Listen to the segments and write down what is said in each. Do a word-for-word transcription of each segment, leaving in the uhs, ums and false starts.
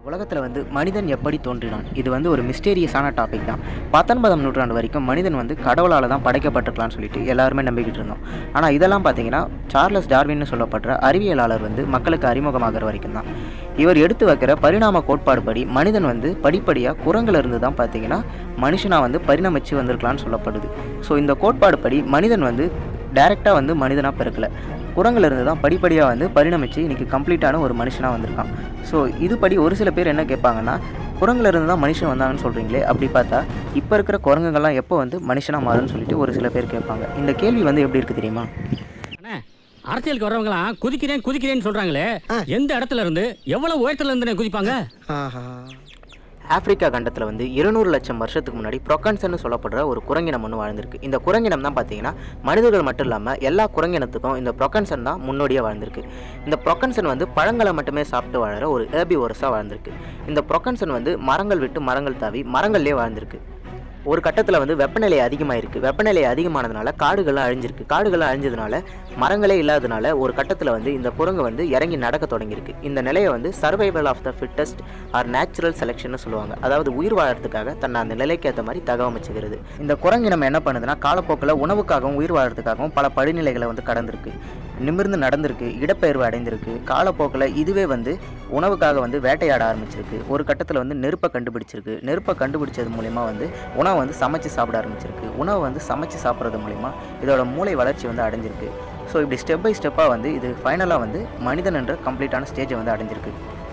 உலகத்தில் வந்து மனிதன் எப்படி தோன்றினான்? இது வந்து ஒரு மிஸ்டீரியஸான டாபிக் தான். பத்தொன்பதாம் நூற்றாண்டு வரைக்கும் மனிதன் வந்து கடவுளால் தான் படைக்கப்பட்டிருக்கலாம்னு சொல்லிட்டு எல்லாருமே நம்பிக்கிட்டு இருந்தோம். ஆனால் இதெல்லாம் பார்த்தீங்கன்னா சார்லஸ் டார்வின்னு சொல்லப்படுற அறிவியலாளர் வந்து மக்களுக்கு அறிமுகமாகிற வரைக்கும் தான். இவர் எடுத்து வைக்கிற பரிணாம கோட்பாடு படி மனிதன் வந்து படிப்படியாக குரங்குல இருந்து தான் பார்த்தீங்கன்னா மனுஷனாக வந்து பரிணமிச்சு வந்திருக்கலாம்னு சொல்லப்படுது. ஸோ இந்த கோட்பாடு படி மனிதன் வந்து டைரெக்டாக வந்து மனிதனாக பிறக்கலை, குரங்குல இருந்து தான் படிப்படியாக வந்து பரிணமிச்சு இன்றைக்கி கம்ப்ளீட்டான ஒரு மனுஷனாக வந்திருக்கான். ஸோ இதுபடி ஒரு சில பேர் என்ன கேட்பாங்கன்னா, குரங்குல இருந்து தான் மனுஷன் வந்தாங்கன்னு சொல்கிறீங்களே, அப்படி பார்த்தா இப்போ இருக்கிற குரங்குகள்லாம் எப்போ வந்து மனுஷனாக மாறுன்னு சொல்லிட்டு ஒரு சில பேர் கேட்பாங்க. இந்த கேள்வி வந்து எப்படி இருக்குது தெரியுமா? அரசியலுக்கு வரவங்களாம் குதிக்கிறேன் குதிக்கிறேன்னு சொல்கிறாங்களே, எந்த இடத்துல இருந்து எவ்வளோ உயரத்துல இருந்து குதிப்பாங்க? ஆப்பிரிக்கா கண்டத்தில் வந்து இருநூறு லட்சம் வருஷத்துக்கு முன்னாடி ப்ரொக்கன்சன்னு சொல்லப்படுற ஒரு குரங்கினம் ஒன்று வாழ்ந்திருக்கு. இந்த குரங்கினம் தான் பார்த்தீங்கன்னா மனிதர்கள் மட்டும் இல்லாமல் எல்லா குரங்கினத்துக்கும் இந்த ப்ரொக்கன்சன் தான் முன்னோடியாக வாழ்ந்திருக்கு. இந்த ப்ரொக்கன்சன் வந்து பழங்களை மட்டுமே சாப்பிட்டு வாழற ஒரு ஹெர்பிவோரஸாக வாழ்ந்திருக்கு. இந்த ப்ரொக்கன்சன் வந்து மரங்கள் விட்டு மரங்கள் தாவி மரங்கள்லேயே வாழ்ந்திருக்கு. ஒரு கட்டத்தில் வந்து வெப்பநிலை அதிகமாக இருக்குது. வெப்பநிலை அதிகமானதுனால காடுகள்லாம் அழிஞ்சிருக்கு. காடுகள்லாம் அழிஞ்சதுனால மரங்களே இல்லாததுனால ஒரு கட்டத்தில் வந்து இந்த குரங்கு வந்து இறங்கி நடக்க தொடங்கியிருக்கு. இந்த நிலையை வந்து survival of the fittest or natural selection சொல்லுவாங்க. அதாவது உயிர் வாழறதுக்காக தன்னை அந்த நிலைக்கு ஏற்ற மாதிரி தகவமைச்சுக்கிறது. இந்த குரங்கு நம்ம என்ன பண்ணுதுன்னா, காலப்போக்கில் உணவுக்காகவும் உயிர் வாழறதுக்காகவும் பல படிநிலைகளை வந்து கடந்திருக்கு. நிமிர்ந்து நடந்திருக்கு, இடப்பெயர்வு அடைந்திருக்கு. காலப்போக்கில் இதுவே வந்து உணவுக்காக வந்து வேட்டையாட ஆரம்பிச்சிருக்கு. ஒரு கட்டத்தில் வந்து நெருப்பை கண்டுபிடிச்சிருக்கு. நெருப்பை கண்டுபிடிச்சது மூலிமா வந்து உணவை வந்து சமைச்சு சாப்பிட ஆரம்பிச்சிருக்கு. உணவை வந்து சமைச்சு சாப்பிட்றது மூலிமா இதோட மூளை வளர்ச்சி வந்து அடைஞ்சிருக்கு. ஸோ இப்படி ஸ்டெப் பை ஸ்டெப்பாக வந்து இது ஃபைனலாக வந்து மனிதன் என்ற கம்ப்ளீட்டான ஸ்டேஜை வந்து அடைஞ்சிருக்கு.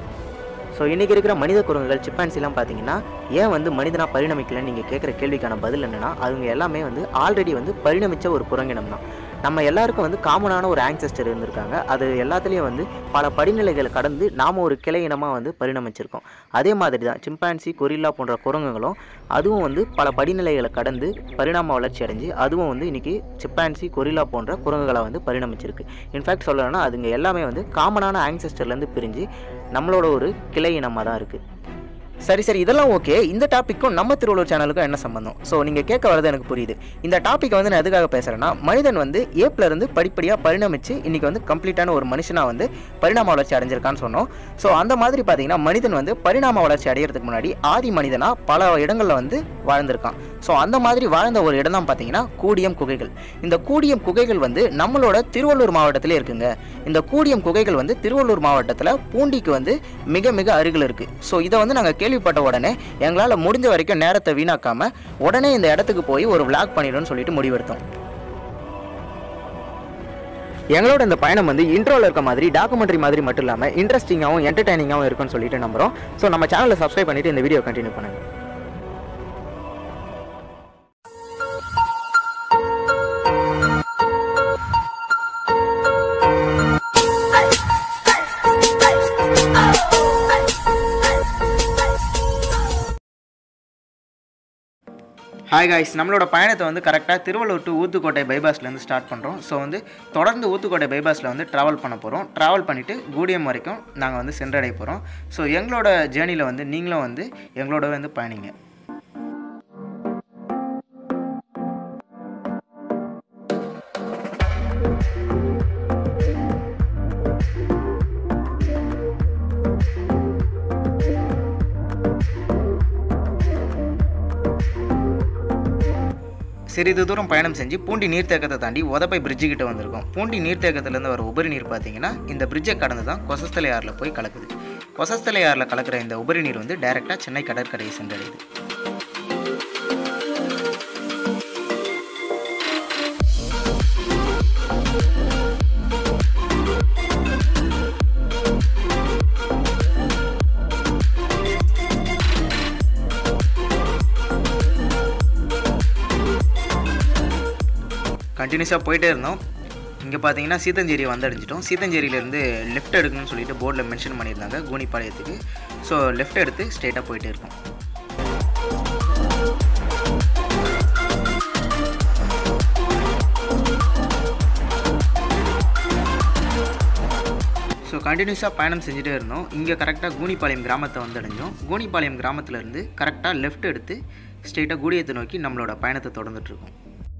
ஸோ இன்றைக்கி இருக்கிற மனித குரங்குகள் சிப்பான்சிலாம் பார்த்தீங்கன்னா ஏன் வந்து மனிதனாக பரிணமிக்கலன்னு நீங்கள் கேட்குற கேள்விக்கான பதில் என்னென்னா, அவங்க எல்லாமே வந்து ஆல்ரெடி வந்து பரிணமித்த ஒரு குரங்கினம் தான். நம்ம எல்லாருக்கும் வந்து காமனான ஒரு ஆன்செஸ்டர் இருந்திருக்காங்க. அது எல்லாத்துலேயும் வந்து பல படிநிலைகளை கடந்து நாம் ஒரு கிளை இனமாக வந்து பரிணமிச்சிருக்கோம். அதே மாதிரி தான் சிம்பான்சி, கொரில்லா போன்ற குரங்குகளும் அதுவும் வந்து பல படிநிலைகளை கடந்து பரிணாம வளர்ச்சி அடைஞ்சு அதுவும் வந்து இன்றைக்கி சிம்பான்சி, கொரில்லா போன்ற குரங்குகளாக வந்து பரிணமிச்சிருக்கு. இன்ஃபேக்ட் சொல்லணும்னா அதுங்க எல்லாமே வந்து காமனான ஆன்செஸ்டர்லேருந்து பிரிஞ்சு நம்மளோட ஒரு கிளை இனமாக தான் இருக்குது. சரி சரி இதெல்லாம் ஓகே. இந்த டாப்பிக்கும் நம்ம திருவள்ளூர் சேனலுக்கும் என்ன சம்பந்தம்? ஸோ நீங்கள் கேட்க வரது எனக்கு புரியுது. இந்த டாப்பிக்கை வந்து நான் எதுக்காக பேசுகிறேன்னா, மனிதன் வந்து ஏப்லேருந்து படிப்படியாக பரிணமிச்சு இன்றைக்கி வந்து கம்ப்ளீட்டான ஒரு மனுஷனாக வந்து பரிணாம வளர்ச்சி அடைஞ்சிருக்கான்னு சொன்னோம். ஸோ அந்த மாதிரி பார்த்தீங்கன்னா மனிதன் வந்து பரிணாம வளர்ச்சி அடைகிறதுக்கு முன்னாடி ஆதி மனிதனாக பல இடங்களில் வந்து வாழ்ந்திருக்கான். ஸோ அந்த மாதிரி வாழ்ந்த ஒரு இடம் தான் பார்த்தீங்கன்னா கூடியம் குகைகள். இந்த கூடியம் குகைகள் வந்து நம்மளோட திருவள்ளூர் மாவட்டத்திலே இருக்குங்க. இந்த கூடியம் குகைகள் வந்து திருவள்ளூர் மாவட்டத்தில் பூண்டிக்கு வந்து மிக மிக அருகில் இருக்குது. ஸோ இதை வந்து நாங்கள் கேள்விப்பட்ட உடனே எங்களால் முடிஞ்ச வரைக்கும் நேரத்தை வீணாக்காம உடனே இந்த இடத்துக்கு போய் ஒரு விளாக் பண்ணிடணும்னு சொல்லிட்டு முடிவெடுத்தோம். எங்களோட இந்த பயணம் வந்து இன்ட்ரோவில் இருக்க மாதிரி டாக்குமெண்ட்ரி மாதிரி மட்டும் இல்லாமல் இன்ட்ரெஸ்டிங்காகவும் என்டர்டைனிங்காகவும் இருக்குன்னு சொல்லிட்டு நம்புகிறோம். ஸோ நம்ம சேனலை சப்ஸ்கிரைப் பண்ணிட்டு இந்த வீடியோ கண்டினியூ பண்ணுங்க. ஹாய் காய்ஸ், நம்மளோட பயணத்தை வந்து கரெக்டாக திருவள்ளூர் டு ஊத்துக்கோட்டை பைபாஸ்லேருந்து ஸ்டார்ட் பண்ணுறோம். ஸோ வந்து தொடர்ந்து ஊத்துக்கோட்டை பைபாஸில் வந்து ட்ராவல் பண்ண போகிறோம். ட்ராவல் பண்ணிவிட்டு கூடியம் வரைக்கும் நாங்கள் வந்து சென்றடைய போகிறோம். ஸோ எங்களோட ஜேர்னியில் வந்து நீங்களும் வந்து எங்களோட வந்து பயணிங்க. சிறிது தூரம் பயணம் செஞ்சு பூண்டி நீர்த்தேக்கத்தை தாண்டி உதப்பை பிரிட்ஜு கிட்ட வந்திருக்கோம். பூண்டி நீர்த்தேக்கத்துலேருந்து வர உபரி நீர் பார்த்தீங்கன்னா இந்த பிரிட்ஜை கடந்து தான் கொசஸ்தலை ஆறில் போய் கலக்குது. கொசஸ்தலை ஆறில் கலக்கிற இந்த உபரி நீர் வந்து டைரெக்டாக சென்னை கடற்கரையை சென்றடையுது. கண்டினியூஸாக போயிட்டே இருந்தோம். இங்கே பார்த்தீங்கன்னா சீத்தஞ்சேரி வந்து அடைஞ்சிட்டோம். சீத்தஞ்சேரியிலேருந்து லெஃப்ட் எடுக்கணும்னு சொல்லிட்டு போர்டில் மென்ஷன் பண்ணியிருந்தாங்க கூனிப்பாளையத்துக்கு. ஸோ லெஃப்ட் எடுத்து ஸ்ட்ரெயிட்டாக போயிட்டே இருக்கோம். ஸோ கண்டினியூஸாக பயணம் செஞ்சுட்டே இருந்தோம். இங்கே கரெக்டாக கூனிப்பாளையம் கிராமத்தை வந்து அடைஞ்சோம். கூனிப்பாளையம் கிராமத்துலேருந்து கரெக்டாக லெஃப்ட் எடுத்து ஸ்ட்ரெயிட்டாக கூடியத்தை நோக்கி நம்மளோட பயணத்தை தொடர்ந்துட்டுருக்கோம்.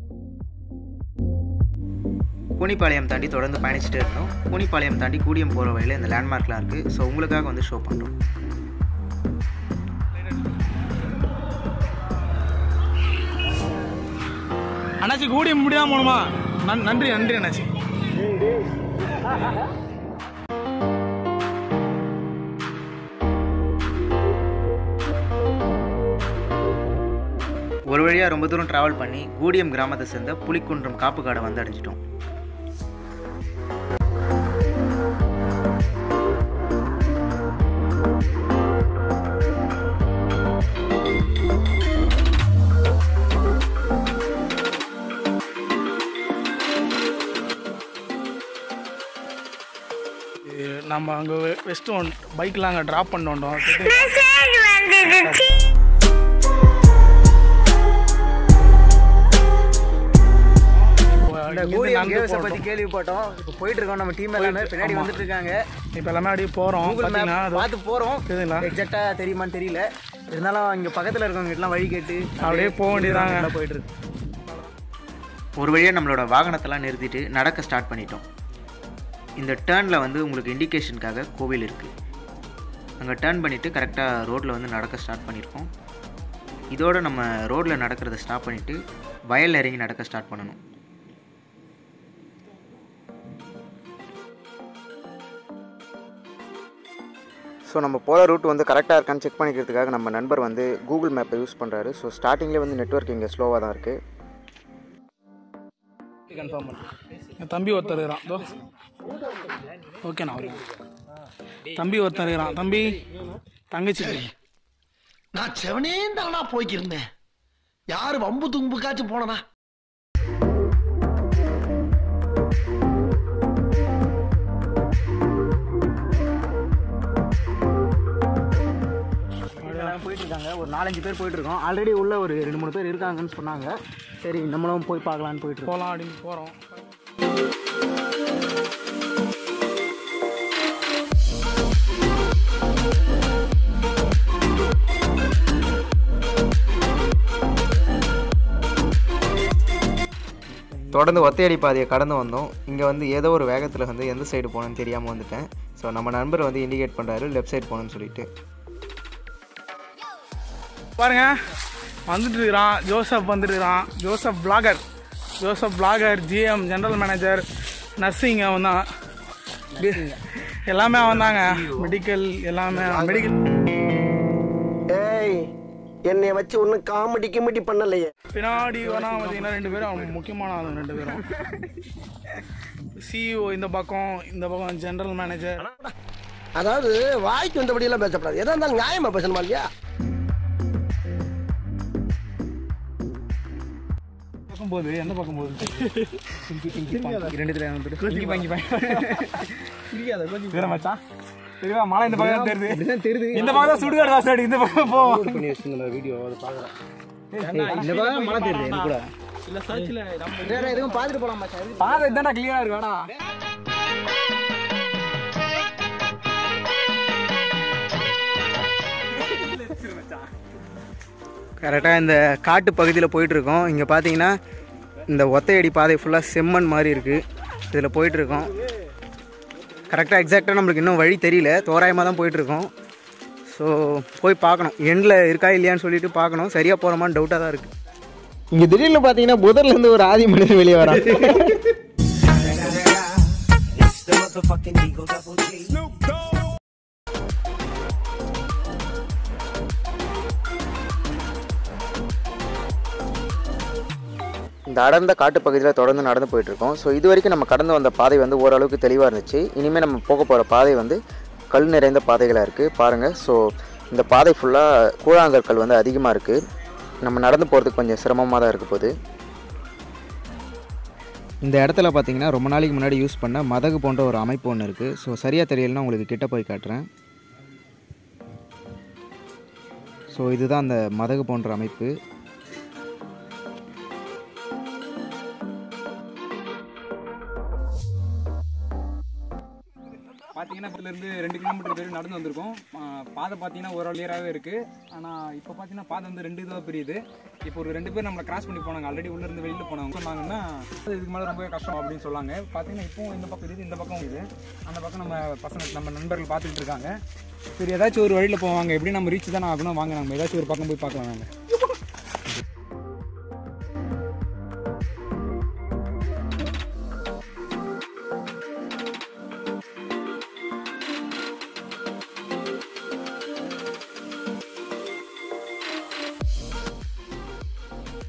கூனிப்பாளையம் தாண்டி தொடர்ந்து பயணிச்சுட்டே இருந்தோம். கூனிப்பாளையம் தாண்டி கூடியம் போகிற வழியில் இந்த லேண்ட்மார்க்லாம் இருக்குது. ஸோ உங்களுக்காக வந்து ஷோ பண்ணுறோம். அண்ணாச்சி கூடியம் முடியாம போகணுமா? நன்றி நன்றி அண்ணாச்சி. ஒரு வழியாக ரொம்ப தூரம் ட்ராவல் பண்ணி கூடியம் கிராமத்தை சேர்ந்த புலிக்குன்றம் காப்பு காடை வந்து அடைஞ்சிட்டோம். நம்ம அங்கே வெஸ்ட் ஒன் பைக்கில் அங்கே ட்ராப் பண்ண வந்தோம். கூடியம் கேவ்ஸை பற்றி கேள்விப்பட்டோம். இப்போ போயிட்டு இருக்கோம். நம்ம டீம் எல்லாமே பின்னாடி வந்துட்டு இருக்காங்க. இப்போ எல்லாமே அப்படியே போகிறோம். பார்த்து போகிறோம். எக்ஸாக்டாக தெரியுமான்னு தெரியல. இருந்தாலும் இங்கே பக்கத்தில் இருக்கவங்ககிட்டலாம் வழி கேட்டு அப்படியே போக வேண்டியதாங்க. போயிட்டு இருக்கு. ஒரு வழியாக நம்மளோட வாகனத்தெல்லாம் நிறுத்திட்டு நடக்க ஸ்டார்ட் பண்ணிட்டோம். இந்த டேர்னில் வந்து உங்களுக்கு இண்டிகேஷனுக்காக கோவில் இருக்குது. அங்கே டேர்ன் பண்ணிவிட்டு கரெக்டாக ரோட்டில் வந்து நடக்க ஸ்டார்ட் பண்ணியிருக்கோம். இதோடு நம்ம ரோட்டில் நடக்கிறத ஸ்டாப் பண்ணிவிட்டு வயலில் இறங்கி நடக்க ஸ்டார்ட் பண்ணணும். ஸோ நம்ம போகிற ரூட் வந்து கரெக்டாக இருக்கான்னு செக் பண்ணிக்கிறதுக்காக நம்ம நண்பர் வந்து கூகுள் மேப்பை யூஸ் பண்ணுறாரு. ஸோ ஸ்டார்டிங்லேயே வந்து நெட்வொர்க் இங்கே ஸ்லோவாக தான் இருக்குது. கன்ஃபார்ம் பண்ணு. என் தம்பி ஒருத்தர் இருக்கிறான். ஓகேண்ணா. தம்பி ஒருத்தர் இருக்கிறான். தம்பி தங்கச்சி நான் செவனே தானா போய்க்கிருந்தேன். யாரு வம்பு தும்புக்காச்சும் போனனா? போயிட்டு இருக்காங்க. ஒரு நாலஞ்சு பேர் போயிட்டு இருக்கோம். ஆல்ரெடி உள்ள ஒரு ரெண்டு மூணு பேர் இருக்காங்கன்னு சொன்னாங்க. சரி நம்மளும் போய் பார்க்கலான்னு போயிட்டு போகலாம் அப்படின்னு போகிறோம். தொடர்ந்து ஒத்தையடி பாதையை கடந்து வந்தோம். இங்கே வந்து ஏதோ ஒரு வேகத்தில் வந்து எந்த சைடு போகணுன்னு தெரியாமல் வந்துட்டேன். ஸோ நம்ம நண்பர் வந்து இண்டிகேட் பண்ணுறாரு லெஃப்ட் சைடு போகணுன்னு சொல்லிட்டு. பாருங்க வந்துட்டு இருக்கிறான். ஜோசப் வந்துட்டு இருக்கிறான். Joseph blogger. Joseph blogger GM general manager nursing அவன் தான். எல்லாமே அவன் தாங்க. மெடிக்கல் எல்லாமே மெடிக்கல். ஏய் என்னை வச்சு ஒன்றும் காமெடி கிமெடி பண்ணலையே. பின்னாடி வேணா பார்த்தீங்கன்னா ரெண்டு பேரும் அவன் முக்கியமான ஆளுங்க. ரெண்டு பேரும் சிஇஓ இந்த பக்கம், இந்த பக்கம் ஜென்ரல் மேனேஜர். அதாவது வாய்க்கு வந்தபடியெல்லாம் பேசப்படாது. எதா இருந்தாலும் நியாயமா பேசணுமா இல்லையா? பக்கம் போகுது. எந்த பக்கம் போகுது? மழை இந்த பக்கம் தெரியுது. இந்த பக்கம் சுடுகாடு வாசடி. இந்த பக்கம் போவோம். வீடியோ பார்க்குறேன். இந்த பக்கம் மழை தெரியுது எனக்கு கூட. இல்லை சர்ச்சில் வேற எதுவும் பார்த்துட்டு போகலாமா சார்? பாதை தானே கிளியராக இருக்கு. வேணா கரெக்டாக இந்த காட்டு பகுதியில் போயிட்டுருக்கோம். இங்கே பார்த்தீங்கன்னா இந்த ஒத்தையடி பாதை ஃபுல்லாக செம்மண் மாதிரி இருக்குது. இதில் போயிட்டுருக்கோம். கரெக்டாக எக்ஸாக்டாக நம்மளுக்கு இன்னும் வழி தெரியல. தோராயமாக தான் போயிட்டுருக்கோம். ஸோ போய் பார்க்கணும் எண்டில் இருக்கா இல்லையான்னு சொல்லிட்டு பார்க்கணும். சரியாக போகிறோமான்னு டவுட்டாக தான் இருக்குது. இங்கே திடீர்னு பார்த்தீங்கன்னா புதர்லேருந்து ஒரு ஆதி மனிதன் வெளியே வரான். இந்த அடர்ந்த காட்டுப்பகுதியில் தொடர்ந்து நடந்து போயிட்டுருக்கோம். ஸோ இது வரைக்கும் நம்ம கடந்து வந்த பாதை வந்து ஓரளவுக்கு தெளிவாக இருந்துச்சு. இனிமேல் நம்ம போக போகிற பாதை வந்து கல் நிறைந்த பாதைகளாக இருக்குது பாருங்கள். ஸோ இந்த பாதை ஃபுல்லாக கூழாங்கற்கள் வந்து அதிகமாக இருக்குது. நம்ம நடந்து போகிறதுக்கு கொஞ்சம் சிரமமாக தான் இருக்க போகுது. இந்த இடத்துல பார்த்தீங்கன்னா ரொம்ப நாளைக்கு முன்னாடி யூஸ் பண்ண மதகு போன்ற ஒரு அமைப்பு ஒன்று இருக்குது. ஸோ சரியாக தெரியலன்னா உங்களுக்கு கிட்ட போய் காட்டுறேன். ஸோ இதுதான் அந்த மதகு போன்ற அமைப்பு. பார்த்தீங்கன்னா இதுலேருந்து ரெண்டு கிலோமீட்டர் பேர் நடந்து வந்திருக்கோம். பாதை பார்த்தீங்கன்னா ஒரு கிளியராகவே இருக்குது. ஆனால் இப்போ பார்த்தீங்கன்னா பாதை வந்து ரெண்டு இதாக பிரியுது. இப்போ ஒரு ரெண்டு பேர் நம்மளை கிராஸ் பண்ணி போனாங்க. ஆல்ரெடி உள்ளேருந்து வெளியில் போனாங்க. சொன்னாங்கன்னா இதுக்கு மேலே ரொம்பவே கஷ்டம் அப்படின்னு சொன்னாங்க. பார்த்தீங்கன்னா இப்போ இந்த பக்கம் இருக்குது, இந்த பக்கம் இருக்குது. அந்த பக்கம் நம்ம பசங்க நம்ம நண்பர்கள் பார்த்துக்கிட்டு இருக்காங்க. சரி ஏதாச்சும் ஒரு வழியில் போவாங்க. எப்படி நம்ம ரீச் தானே ஆகணும். வாங்க நம்ம ஏதாச்சும் ஒரு பக்கம் போய் பார்க்கலாம். நாங்கள்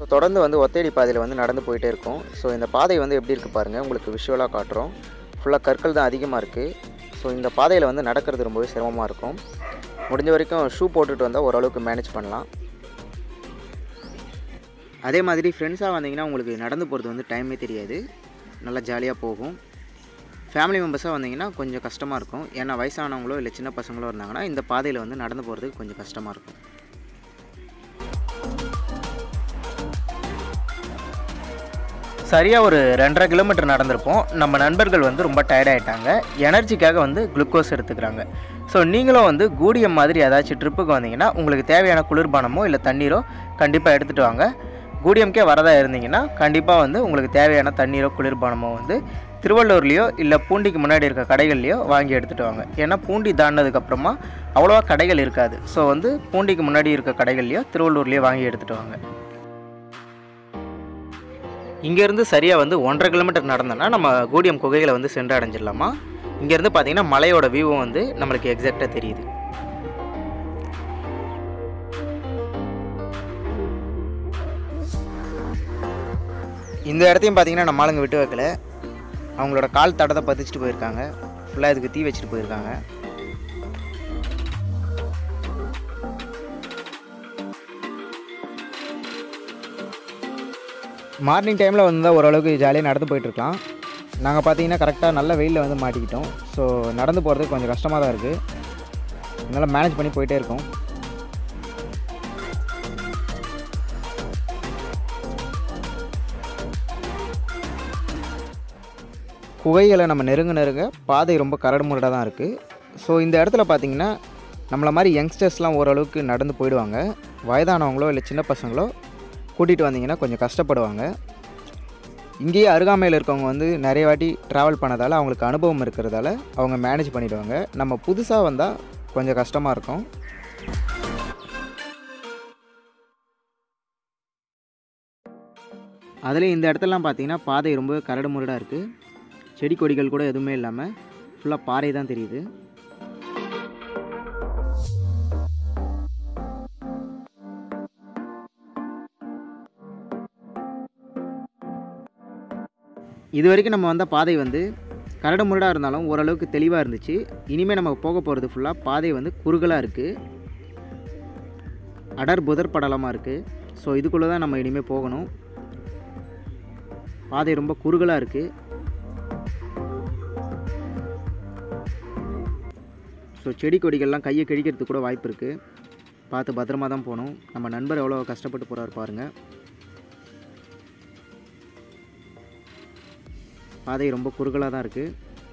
தொடர்ந்து வந்து ஒத்தையடி பாதையில் வந்து நடந்து போயிட்டே இருக்கும். ஸோ இந்த பாதை வந்து எப்படி இருக்குது பாருங்கள், உங்களுக்கு விஷுவலாக காட்டுறோம். ஃபுல்லாக கற்கள் தான் அதிகமாக இருக்குது. ஸோ இந்த பாதையில் வந்து நடக்கிறது ரொம்பவே சிரமமாக இருக்கும். முடிஞ்ச வரைக்கும் ஷூ போட்டுட்டு வந்தால் ஓரளவுக்கு மேனேஜ் பண்ணலாம். அதே மாதிரி ஃப்ரெண்ட்ஸாக வந்தீங்கன்னா உங்களுக்கு நடந்து போகிறது வந்து டைமே தெரியாது, நல்லா ஜாலியாக போகும். ஃபேமிலி மெம்பர்ஸாக வந்தீங்கன்னா கொஞ்சம் கஷ்டமாக இருக்கும். ஏன்னா வயசானவங்களோ இல்லை சின்ன பசங்களோ இருந்தாங்கன்னா இந்த பாதையில் வந்து நடந்து போகிறதுக்கு கொஞ்சம் கஷ்டமாக இருக்கும். சரியாக ஒரு ரெண்டரை கிலோமீட்டர் நடந்திருப்போம். நம்ம நண்பர்கள் வந்து ரொம்ப டயர்டாகிட்டாங்க. எனர்ஜிக்காக வந்து குளுக்கோஸ் எடுத்துக்கிறாங்க. ஸோ நீங்களும் வந்து கூடியம் மாதிரி ஏதாச்சும் ட்ரிப்புக்கு வந்தீங்கன்னா உங்களுக்கு தேவையான குளிர்பானமோ இல்லை தண்ணீரோ கண்டிப்பாக எடுத்துகிட்டு வாங்க. கூடியம்கே வரதா இருந்தீங்கன்னா கண்டிப்பாக வந்து உங்களுக்கு தேவையான தண்ணீரோ குளிர்பானமோ வந்து திருவள்ளூர்லேயோ இல்லை பூண்டிக்கு முன்னாடி இருக்க கடைகள்லையோ வாங்கி எடுத்துகிட்டு வாங்க. ஏன்னா பூண்டி தாண்டினதுக்கப்புறமா அவ்வளோவா கடைகள் இருக்காது. ஸோ வந்து பூண்டிக்கு முன்னாடி இருக்க கடைகள்லையோ திருவள்ளூர்லேயோ வாங்கி எடுத்துகிட்டு வாங்க. இங்கேருந்து சரியாக வந்து ஒன்றரை கிலோமீட்டர் நடந்தோன்னா நம்ம கூடியம் குகைகளை வந்து சென்று அடைஞ்சிடலாமா. இங்கேருந்து பார்த்தீங்கன்னா மலையோட வியூவும் வந்து நம்மளுக்கு எக்ஸாக்டாக தெரியுது. இந்த இடத்தையும் பார்த்தீங்கன்னா நம்ம ஆளுங்க விட்டு வைக்கல. அவங்களோட கால் தடத்தை பதிச்சுட்டு போயிருக்காங்க. ஃபுல்லாக இதுக்கு தீ வச்சுட்டு போயிருக்காங்க. மார்னிங் டைமில் வந்தால் ஓரளவுக்கு ஜாலியாக நடந்து போயிட்டுருக்கலாம். நாங்கள் பார்த்தீங்கன்னா கரெக்டாக நல்ல வெயிலில் வந்து மாட்டிக்கிட்டோம். ஸோ நடந்து போகிறதுக்கு கொஞ்சம் கஷ்டமாக தான் இருக்குது. அதனால் மேனேஜ் பண்ணி போயிட்டே இருக்கோம். குகைகளை நம்ம நெருங்க நெருங்க பாதை ரொம்ப கரடு முரடாக தான் இருக்குது. ஸோ இந்த இடத்துல பார்த்திங்கன்னா நம்மளை மாதிரி யங்ஸ்டர்ஸ்லாம் ஓரளவுக்கு நடந்து போயிடுவாங்க. வயதானவங்களோ இல்லை சின்ன பசங்களோ கூட்டிகிட்டு வந்தீங்கன்னா கொஞ்சம் கஷ்டப்படுவாங்க. இங்கேயே அருகாமையில் இருக்கவங்க வந்து நிறைய வாட்டி ட்ராவல் பண்ணதால் அவங்களுக்கு அனுபவம் இருக்கிறதால அவங்க மேனேஜ் பண்ணிவிடுவாங்க. நம்ம புதுசாக வந்தால் கொஞ்சம் கஷ்டமாக இருக்கும். அதுலேயும் இந்த இடத்துலலாம் பார்த்திங்கன்னா பாதை ரொம்ப கரடு முரடாக இருக்குது. செடி கொடிகள் கூட எதுவுமே இல்லாமல் ஃபுல்லாக பாறை தான் தெரியுது. இது வரைக்கும் நம்ம வந்த பாதை வந்து கரடு முரடாக இருந்தாலும் ஓரளவுக்கு தெளிவாக இருந்துச்சு. இனிமேல் நம்ம போக போகிறது ஃபுல்லாக பாதை வந்து குறுகலாக இருக்குது, அடர் புதர் படலமாக இருக்குது. ஸோ இதுக்குள்ளே தான் நம்ம இனிமேல் போகணும். பாதை ரொம்ப குறுகலாக இருக்குது. ஸோ செடி கொடிகள்லாம் கையை கிழிக்கிறதுக்கு கூட வாய்ப்பு இருக்குது. பார்த்து பத்திரமா தான் போகணும். நம்ம நண்பர் எவ்வளோ கஷ்டப்பட்டு போகிறாரு பாருங்கள். பாதை ரொம்ப குறுகலாக தான் இருக்குது.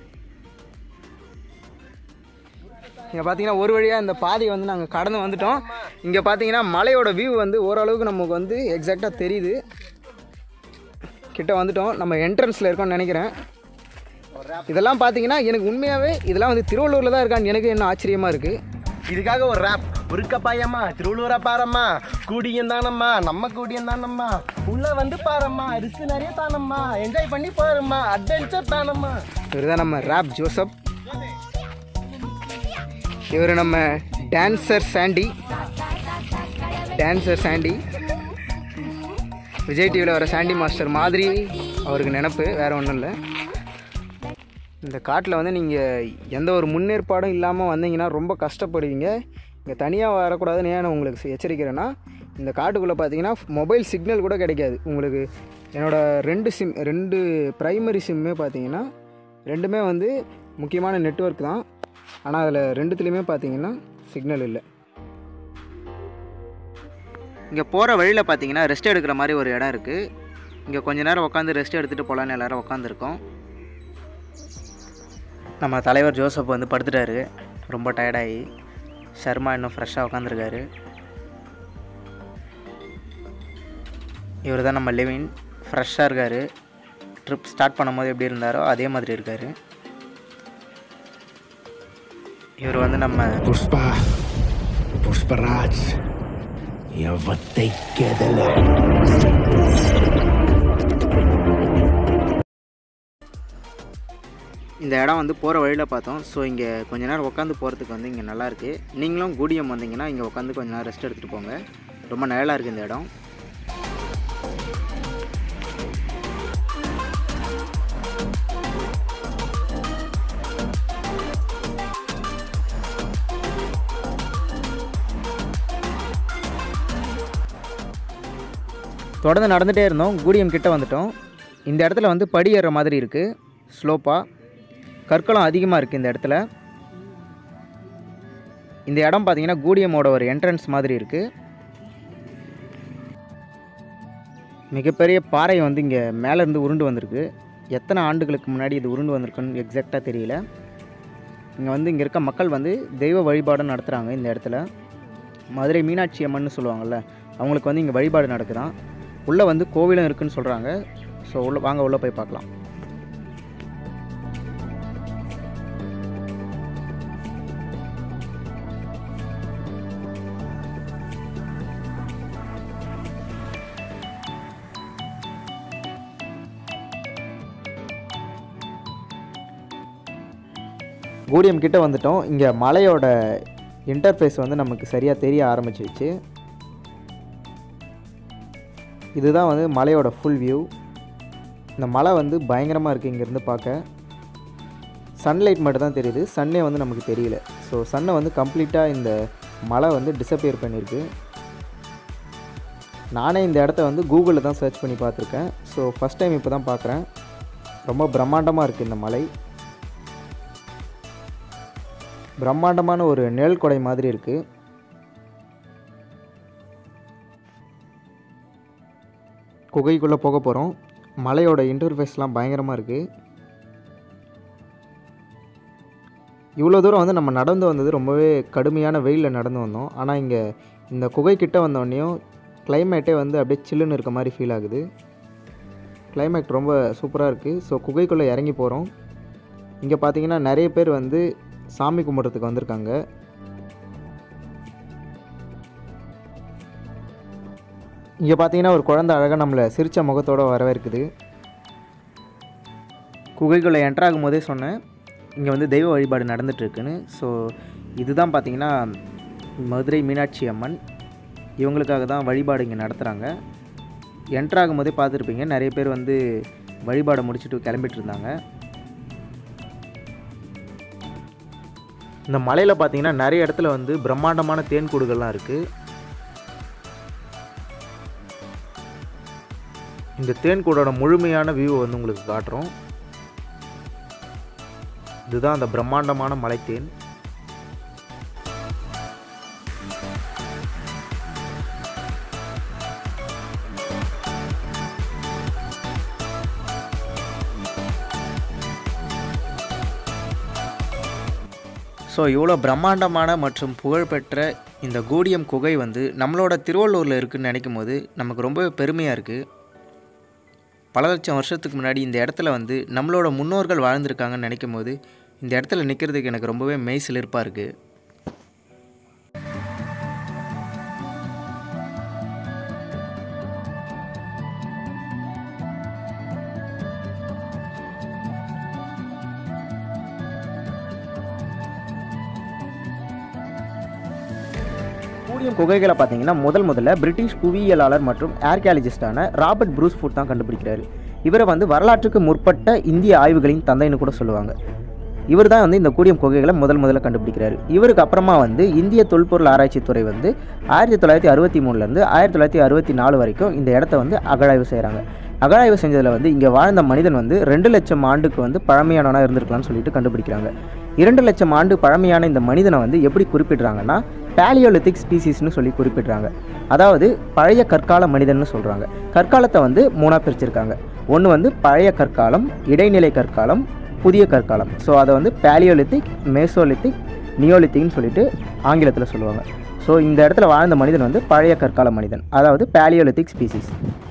இங்கே பார்த்தீங்கன்னா ஒரு வழியாக இந்த பாதையை வந்து நாங்கள் கடந்து வந்துட்டோம். இங்கே பார்த்தீங்கன்னா மலையோட வியூ வந்து ஓரளவுக்கு நமக்கு வந்து எக்ஸாக்டாக தெரியுது. கிட்ட வந்துட்டோம். நம்ம என்ட்ரன்ஸில் இருக்கோம்னு நினைக்கிறேன். இதெல்லாம் பார்த்தீங்கன்னா எனக்கு உண்மையாகவே இதெல்லாம் வந்து திருவள்ளூரில் தான் இருக்கான்னு எனக்கு என்ன ஆச்சரியமாக இருக்குது. இதுக்காக ஒரு ரேப் ஒருக்க பாயம்மா திருவள்ளூரா பாரம்மா கூடியம் தானம்மா நம்ம கூடியம் தானம்மா உள்ள வந்து பாரம்மா ரிஸ்க் நிறைய தானம்மா என்ஜாய் பண்ணி பாரும்மா அட்வென்ச்சர் தானம்மா. இவர் தான் நம்ம ரேப் ஜோசப். இவர் நம்ம dancer Sandy. Dancer Sandy Vijay டிவியில் வர சாண்டி மாஸ்டர் மாதிரி அவருக்கு நினப்பு, வேறு ஒன்றும் இல்லை. இந்த காட்டில் வந்து நீங்கள் எந்த ஒரு முன்னேற்பாடும் இல்லாமல் வந்தீங்கன்னா ரொம்ப கஷ்டப்படுவீங்க. இங்கே தனியாக வரக்கூடாதுன்னு ஏன் நான் உங்களுக்கு எச்சரிக்கிறேன்னா, இந்த காட்டுக்குள்ளே பார்த்தீங்கன்னா மொபைல் சிக்னல் கூட கிடைக்காது உங்களுக்கு. என்னோடய ரெண்டு சிம் ரெண்டு ப்ரைமரி சிம்மே பார்த்தீங்கன்னா ரெண்டுமே வந்து முக்கியமான நெட்வொர்க் தான். ஆனால் அதில் ரெண்டுத்துலேயுமே பார்த்தீங்கன்னா சிக்னல் இல்லை. இங்கே போகிற வழியில் பார்த்தீங்கன்னா ரெஸ்ட் எடுக்கிற மாதிரி ஒரு இடம் இருக்குது. இங்கே கொஞ்ச நேரம் உட்காந்து ரெஸ்ட் எடுத்துகிட்டு போகலான்னு எல்லோரும் உட்காந்துருக்கோம். நம்ம தலைவர் ஜோசப் வந்து படுத்துட்டாரு, ரொம்ப டயர்டாகி. சர்மா இன்னும் ஃப்ரெஷ்ஷாக உட்காந்துருக்காரு. இவர் தான் நம்ம லெவின், ஃப்ரெஷ்ஷாக இருக்கார். ட்ரிப் ஸ்டார்ட் பண்ணும்போது எப்படி இருந்தாரோ அதே மாதிரி இருக்கார். இவர் வந்து நம்ம புஷ்பா புஷ்பராஜ் எவத்தை கெதல. இந்த இடம் வந்து போகிற வழியில் பார்த்தோம். ஸோ இங்கே கொஞ்ச நேரம் உட்காந்து போகிறதுக்கு வந்து இங்கே நல்லாயிருக்கு. நீங்களும் கூடியம் வந்தீங்கன்னா இங்கே உட்காந்து கொஞ்ச நேரம் ரெஸ்ட் எடுத்துகிட்டு போங்க. ரொம்ப நிழலாக இருக்குது இந்த இடம். தொடர்ந்து நடந்துகிட்டே இருந்தோம். கூடியம் கிட்ட வந்துட்டோம். இந்த இடத்துல வந்து படி ஏறுற மாதிரி இருக்குது. ஸ்லோப்பாக கற்களும் அதிகமாக இருக்குது இந்த இடத்துல. இந்த இடம் பார்த்திங்கன்னா கூடியமோட ஒரு என்ட்ரன்ஸ் மாதிரி இருக்குது. மிகப்பெரிய பாறை வந்து இங்கே மேலேருந்து உருண்டு வந்திருக்கு. எத்தனை ஆண்டுகளுக்கு முன்னாடி இது உருண்டு வந்திருக்குன்னு எக்ஸாக்டாக தெரியல. இங்கே வந்து இங்கே இருக்க மக்கள் வந்து தெய்வ வழிபாடு நடத்துகிறாங்க. இந்த இடத்துல மதுரை மீனாட்சி அம்மன்னு சொல்லுவாங்கள்ல, அவங்களுக்கு வந்து இங்கே வழிபாடு நடக்குதான். உள்ளே வந்து கோவிலும் இருக்குதுன்னு சொல்கிறாங்க. ஸோ உள்ள வாங்க, உள்ளே போய் பார்க்கலாம். கூடியம் கிட்ட வந்துட்டோம். இங்கே மலையோட இன்டர்ஃபேஸ் வந்து நமக்கு சரியாக தெரிய ஆரம்பிச்சிருச்சு. இதுதான் வந்து மலையோட ஃபுல் வியூ. இந்த மலை வந்து பயங்கரமாக இருக்குது இங்கேருந்து பார்க்க. சன்லைட் மட்டும் தான் தெரியுது, சன்னே வந்து நமக்கு தெரியல. ஸோ சன்னை வந்து கம்ப்ளீட்டாக இந்த மலை வந்து டிஸப்பியர் பண்ணியிருக்கு. நானே இந்த இடத்த வந்து கூகுளில் தான் சர்ச் பண்ணி பார்த்துருக்கேன். ஸோ ஃபஸ்ட் டைம் இப்போ தான் பார்க்குறேன். ரொம்ப பிரம்மாண்டமாக இருக்குது இந்த மலை. பிரம்மாண்டமான ஒரு நிழல் கொடை மாதிரி இருக்குது. குகைக்குள்ளே போக போகிறோம். மலையோட இன்டர்ஃபேஸ்லாம் பயங்கரமாக இருக்குது. இவ்வளோ தூரம் வந்து நம்ம நடந்து வந்தது ரொம்பவே கடுமையான வெயிலில் நடந்து வந்தோம். ஆனால் இங்கே இந்த குகைக்கிட்ட வந்தோடனையும் கிளைமேட்டே வந்து அப்படியே சில்லுன்னு இருக்க மாதிரி ஃபீல் ஆகுது. கிளைமேட் ரொம்ப சூப்பராக இருக்குது. ஸோ குகைக்குள்ளே இறங்கி போகிறோம். இங்கே பார்த்தீங்கன்னா நிறைய பேர் வந்து சாமி கும்பிட்றதுக்கு வந்திருக்காங்க. இங்கே பார்த்தீங்கன்னா ஒரு குழந்தை அழகாக நம்மளை சிரித்த முகத்தோடு வரவேற்குது. குகைக்குள்ளே என்ட்ராகும் போதே சொன்னேன் இங்கே வந்து தெய்வ வழிபாடு நடந்துகிட்ருக்குன்னு. ஸோ இதுதான் பார்த்தீங்கன்னா மதுரை மீனாட்சி அம்மன். இவங்களுக்காக தான் வழிபாடு இங்கே நடத்துகிறாங்க. என்ட்ராகும் போதே பார்த்துருப்பீங்க, நிறைய பேர் வந்து வழிபாடை முடிச்சுட்டு கிளம்பிட்டு இருந்தாங்க. இந்த மலையில் பார்த்தீங்கன்னா நிறைய இடத்துல வந்து பிரம்மாண்டமான தேன் கூடுகள்லாம் இருக்குது. இந்த தேன் கூடோட முழுமையான வியூ வந்து உங்களுக்கு காட்டுறோம். இதுதான் அந்த பிரம்மாண்டமான மலை தேன். ஸோ இவ்வளோ பிரம்மாண்டமான மற்றும் புகழ்பெற்ற இந்த கூடியம் குகை வந்து நம்மளோட திருவள்ளூரில் இருக்குதுன்னு நினைக்கும் போது நமக்கு ரொம்ப பெருமையாக இருக்குது. பல லட்சம் வருஷத்துக்கு முன்னாடி இந்த இடத்துல வந்து நம்மளோட முன்னோர்கள் வாழ்ந்திருக்காங்கன்னு நினைக்கும் போது இந்த இடத்துல நிற்கிறதுக்கு எனக்கு ரொம்பவே மெய் சிலிர்ப்பாக இருக்குது. கூடியம் குகைகளை பார்த்தீங்கன்னா முதல் முதல்ல பிரிட்டிஷ் புவியியலாளர் மற்றும் ஆர்கியாலஜிஸ்டான ராபர்ட் ப்ரூஸ் ஃபுட் தான் கண்டுபிடிக்கிறாரு. இவரை வந்து வரலாற்றுக்கு முற்பட்ட இந்திய ஆய்வுகளின் தந்தைன்னு கூட சொல்லுவாங்க. இவர் தான் வந்து இந்த கூடியம் குகைகளை முதல் முதல்ல கண்டுபிடிக்கிறாரு. இவருக்கு அப்புறமா வந்து இந்திய தொல்பொருள் ஆராய்ச்சித்துறை வந்து ஆயிரத்தி தொள்ளாயிரத்தி அறுபத்தி மூணுலேருந்து ஆயிரத்தி தொள்ளாயிரத்தி அறுபத்தி நாலு வரைக்கும் இந்த இடத்த வந்து அகழாய்வு செய்கிறாங்க. அகழாய்வு செஞ்சதில் வந்து இங்கே வாழ்ந்த மனிதன் வந்து ரெண்டு லட்சம் ஆண்டுக்கு வந்து பழமையானவனாக இருந்திருக்கலாம்னு சொல்லிட்டு கண்டுபிடிக்கிறாங்க. இரண்டு லட்சம் ஆண்டு பழமையான இந்த மனிதனை வந்து எப்படி குறிப்பிடுறாங்கன்னா பேலியோலித்திக் ஸ்பீசிஸ்னு சொல்லி குறிப்பிடுறாங்க. அதாவது பழைய கற்கால மனிதன்னு சொல்கிறாங்க. கற்காலத்தை வந்து மூணாக பிரிச்சிருக்காங்க. ஒன்று வந்து பழைய கற்காலம், இடைநிலை கற்காலம், புதிய கற்காலம். ஸோ அதை வந்து பேலியோலித்திக், மேசோலித்திக், நியோலித்திக்னு சொல்லிட்டு ஆங்கிலத்தில் சொல்லுவாங்க. ஸோ இந்த இடத்துல வாழ்ந்த மனிதன் வந்து பழைய கற்கால மனிதன், அதாவது பேலியோலித்திக் ஸ்பீசிஸ்.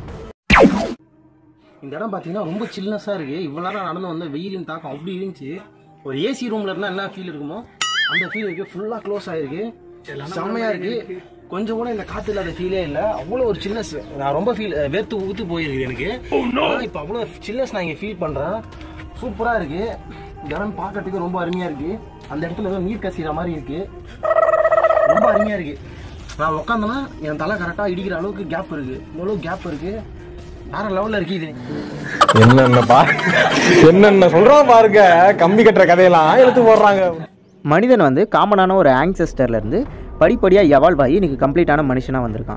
இந்த இடம் பார்த்தீங்கன்னா ரொம்ப சில்னஸாக இருக்குது. இவ்வளோ நேரம் நடந்து வந்து வெயிலின் தாக்கம் அப்படி இருந்துச்சு. ஒரு ஏசி ரூமில் இருந்தால் என்ன ஃபீல் இருக்குமோ அந்த ஃபீல் இருக்குது. ஃபுல்லாக க்ளோஸ் ஆகிருக்கு, செம்மையாக இருக்குது. கொஞ்சம் கூட இந்த காற்று இல்லாத ஃபீலே இல்லை. அவ்வளோ ஒரு சில்னஸ். நான் ரொம்ப ஃபீல் வேர்த்து ஊற்று போயிருக்குது எனக்கு. இப்போ அவ்வளோ சில்னஸ் நான் இங்கே ஃபீல் பண்ணுறேன். சூப்பராக இருக்குது. இந்த இடம் பார்க்கறதுக்கு ரொம்ப அருமையாக இருக்குது. அந்த இடத்துல ஏதோ நீர் கசிகிற மாதிரி இருக்குது. ரொம்ப அருமையாக இருக்குது. நான் உட்காந்தேன்னா என் தலை கரெக்டாக இடிக்கிற அளவுக்கு கேப் இருக்குது. இவ்வளோ கேப் இருக்குது. வேற லெவலில் இருக்குது இது. என்னென்ன என்னென்ன சொல்கிறோம் பாருங்க. கம்பி கட்டுற கதையெல்லாம் எடுத்து போடுறாங்க. மனிதன் வந்து காமனான ஒரு ஆங்சஸ்டர்லேருந்து படிப்படியாக எவால்வ் ஆகி இன்றைக்கி கம்ப்ளீட்டான மனுஷனாக வந்திருக்கான்.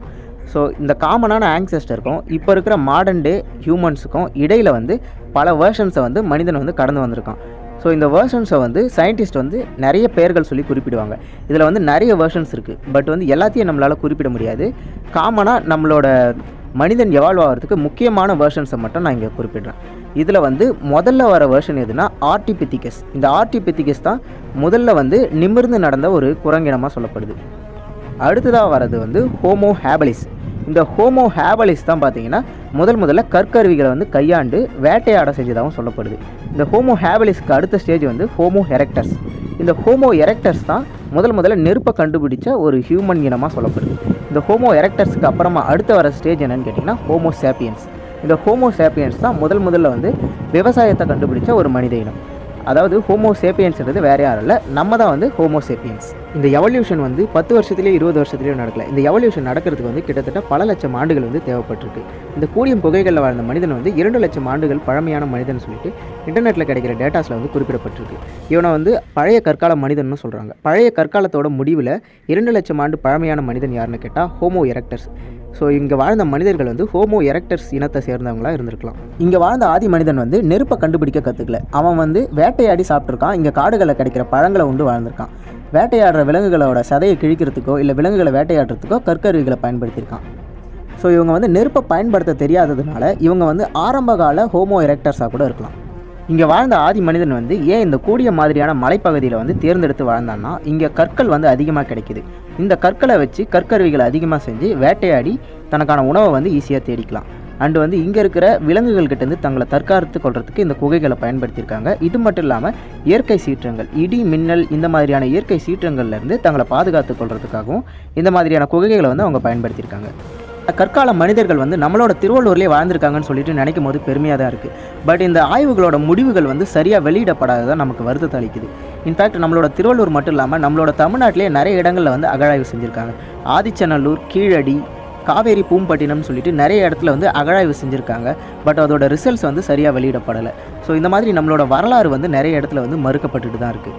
ஸோ இந்த காமனான ஆங்சஸ்டருக்கும் இப்போ இருக்கிற மாடர்ன் டே ஹியூமன்ஸுக்கும் இடையில் வந்து பல வேர்ஷன்ஸை வந்து மனிதன் வந்து கடந்து வந்திருக்கான். ஸோ இந்த வேர்ஷன்ஸை வந்து சயின்டிஸ்ட் வந்து நிறைய பெயர்கள் சொல்லி குறிப்பிடுவாங்க. இதில் வந்து நிறைய வேர்ஷன்ஸ் இருக்குது. பட் வந்து எல்லாத்தையும் நம்மளால் குறிப்பிட முடியாது. காமனாக நம்மளோட மனிதன் எவால்வ் ஆகிறதுக்கு முக்கியமான வேர்ஷன்ஸை மட்டும் நான் இங்கே குறிப்பிடுறேன். இதில் வந்து முதல்ல வர வேர்ஷன் எதுனா ஆர்டிபித்திகஸ். இந்த ஆர்டிபித்திகஸ் தான் முதல்ல வந்து நிமிர்ந்து நடந்த ஒரு குரங்கினமாக சொல்லப்படுது. அடுத்ததாக வர்றது வந்து ஹோமோ ஹேபலிஸ். இந்த ஹோமோ ஹேபலிஸ் தான் பார்த்தீங்கன்னா முதல் முதல்ல கற்கருவிகளை வந்து கையாண்டு வேட்டையாட செஞ்சதாகவும் சொல்லப்படுது. இந்த ஹோமோ ஹேபலிஸ்க்கு அடுத்த ஸ்டேஜ் வந்து ஹோமோ எரெக்டர்ஸ். இந்த ஹோமோ எரெக்டர்ஸ் தான் முதல் முதல்ல நெருப்பை கண்டுபிடிச்ச ஒரு ஹியூமன் இனமாக சொல்லப்படுது. இந்த ஹோமோ எரெக்டர்ஸ்க்கு அப்புறமா அடுத்த வர ஸ்டேஜ் என்னன்னு கேட்டிங்கன்னா ஹோமோ சேப்பியன்ஸ். இந்த ஹோமோ சேப்பியன்ஸ் தான் முதல் முதல்ல வந்து விவசாயத்தை கண்டுபிடிச்ச ஒரு மனித இனம். அதாவது ஹோமோ சேப்பியன்ஸ்ன்றது வேறு யாரும் இல்லை, நம்ம தான் வந்து ஹோமோ சேப்பியன்ஸ். இந்த எவல்யூஷன் வந்து பத்து வருஷத்துலேயே இருபது வருஷத்துலேயும் நடக்கல. இந்த எவல்யூஷன் நடக்கிறதுக்கு வந்து கிட்டத்தட்ட பல லட்சம் ஆண்டுகள் வந்து தேவைப்பட்டிருக்கு. இந்த கூடியம் குகைகளில் வாழ்ந்த மனிதன் வந்து இரண்டு லட்சம் ஆண்டுகள் பழமையான மனிதன் சொல்லிட்டு இன்டர்நெட்டில் கிடைக்கிற டேட்டாஸில் வந்து குறிப்பிடப்பட்டிருக்கு. இவனை வந்து பழைய கற்கால மனிதன்னு சொல்கிறாங்க. பழைய கற்காலத்தோட முடிவில் இரண்டு லட்சம் ஆண்டு பழமையான மனிதன் யாருன்னு கேட்டால் ஹோமோ எரெக்டர்ஸ். ஸோ இங்கே வாழ்ந்த மனிதர்கள் வந்து ஹோமோ எரெக்டர்ஸ் இனத்தை சேர்ந்தவங்களாக இருந்திருக்கலாம். இங்கே வாழ்ந்த ஆதி மனிதன் வந்து நெருப்பை கண்டுபிடிக்க கற்றுக்கல. அவன் வந்து வேட்டையாடி சாப்பிட்ருக்கான். இங்கே காடுகளில் கிடைக்கிற பழங்களை உண்டு வாழ்ந்திருக்கான். வேட்டையாடுற விலங்குகளோட சதையை கிழிக்கிறதுக்கோ இல்லை விலங்குகளை வேட்டையாடுறதுக்கோ கற்கருவிகளை பயன்படுத்தியிருக்கான். ஸோ இவங்க வந்து நெருப்பை பயன்படுத்த தெரியாததுனால இவங்க வந்து ஆரம்பகால ஹோமோ எரெக்டர்ஸாக கூட இருக்கலாம். இங்கே வாழ்ந்த ஆதி மனிதன் வந்து ஏன் இந்த கூடிய மாதிரியான மலைப்பகுதியில் வந்து தேர்ந்தெடுத்து வாழ்ந்தான்னா இங்கே கற்கள் வந்து அதிகமாக கிடைக்கிது. இந்த கற்களை வச்சு கற்கருவிகளை அதிகமாக செஞ்சு வேட்டையாடி தனக்கான உணவை வந்து ஈஸியாக தேடிக்கலாம். அண்டு வந்து இங்கே இருக்கிற விலங்குகள்கிட்டேருந்து தங்களை தற்காத்து கொள்றதுக்கு இந்த குகைகளை பயன்படுத்தியிருக்காங்க. இது மட்டும் இல்லாமல் இயற்கை சீற்றங்கள், இடி மின்னல் இந்த மாதிரியான இயற்கை சீற்றங்கள்லேருந்து தங்களை பாதுகாத்து கொள்றதுக்காகவும் இந்த மாதிரியான குகைகளை வந்து அவங்க பயன்படுத்தியிருக்காங்க. கற்கால மனிதர்கள் வந்து நம்மளோட திருவள்ளூர்லேயே வாழ்ந்திருக்காங்கன்னு சொல்லிட்டு நினைக்கும் போது பெருமையாக தான் இருக்குது. பட் இந்த ஆய்வுகளோட முடிவுகள் வந்து சரியாக வெளியிடப்படாததான் நமக்கு வருத்தத்தை அளிக்குது. இன்ஃபேக்ட் நம்மளோட திருவள்ளூர் மட்டும் இல்லாமல் நம்மளோட தமிழ்நாட்டிலே நிறைய இடங்களில் வந்து அகழாய்வு செஞ்சுருக்காங்க. ஆதிச்சநல்லூர், கீழடி, காவேரி பூம்பட்டினம்னு சொல்லிட்டு நிறைய இடத்துல வந்து அகழாய்வு செஞ்சுருக்காங்க. பட் அதோட ரிசல்ட்ஸ் வந்து சரியாக வெளியிடப்படலை. ஸோ இந்த மாதிரி நம்மளோட வரலாறு வந்து நிறைய இடத்துல வந்து மறுக்கப்பட்டுட்டு தான் இருக்குது.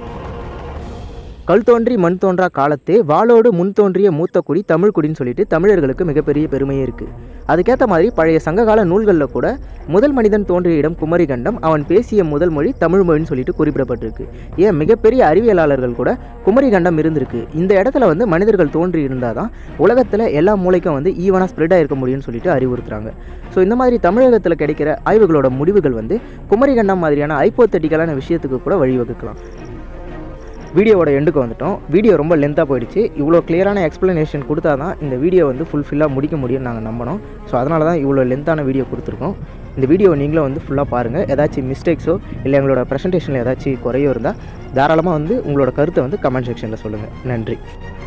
கல் தோன்றி மண் தோன்றா காலத்தே வாளோடு முன் தோன்றிய மூத்த குடி தமிழ் குடின்னு சொல்லிட்டு தமிழர்களுக்கு மிகப்பெரிய பெருமையே இருக்குது. அதுக்கேற்ற மாதிரி பழைய சங்ககால நூல்களில் கூட முதல் மனிதன் தோன்றிய இடம் குமரி கண்டம், அவன் பேசிய முதல் மொழி தமிழ் மொழின்னு சொல்லிட்டு குறிப்பிடப்பட்டிருக்கு. ஏன் மிகப்பெரிய அறிவியலாளர்கள் கூட குமரி கண்டம் இருந்திருக்கு. இந்த இடத்துல வந்து மனிதர்கள் தோன்றி இருந்தால் தான் உலகத்தில் எல்லா மூளைக்கும் வந்து ஈவனாக ஸ்ப்ரெட் ஆகிருக்க முடியும்னு சொல்லிட்டு அறிவுறுத்துறாங்க. ஸோ இந்த மாதிரி தமிழகத்தில் கிடைக்கிற ஆய்வுகளோட முடிவுகள் வந்து குமரி கண்டம் மாதிரியான ஹைப்போதெட்டிக்கலான விஷயத்துக்கு கூட வழிவகுக்கலாம். வீடியோவோட எண்டுக்கு வந்துட்டோம். வீடியோ ரொம்ப லென்த்தாக போயிடுச்சு. இவ்வளோ கிளியரான எக்ஸ்ப்ளனேஷன் கொடுத்தா தான் இந்த வீடியோ வந்து ஃபுல்ஃபில்லாக முடிக்க முடியும்னு நாங்கள் நம்பணும். ஸோ அதனால தான் இவ்வளோ லென்த்தான வீடியோ கொடுத்துருக்கோம். இந்த வீடியோவை நீங்களும் வந்து ஃபுல்லாக பாருங்கள். ஏதாச்சும் மிஸ்டேக்ஸோ இல்லை எங்களோட ப்ரெசன்டேஷனில் ஏதாச்சும் குறையோ இருந்தால் தாராளமாக வந்து உங்களோட கருத்தை வந்து கமெண்ட் செக்ஷனில் சொல்லுங்கள். நன்றி.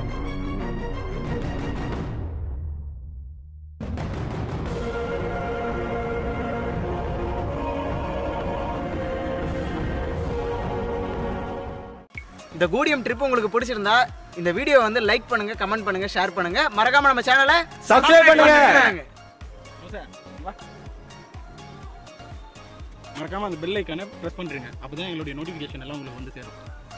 இந்த கூடியம் ட்ரிப் உங்களுக்கு பிடிச்சிருந்தா இந்த வீடியோ வந்து லைக் பண்ணுங்க, கமெண்ட் பண்ணுங்க, ஷேர் பண்ணுங்க. மறக்காம நம்ம சேனலை சப்ஸ்கிரைப் பண்ணுங்க. மறக்காம அந்த பெல் ஐகானை பிரஸ் பண்றீங்க. அப்பதான் எங்களுடைய நோட்டிபிகேஷன் எல்லாம் உங்களுக்கு வந்து சேரும்.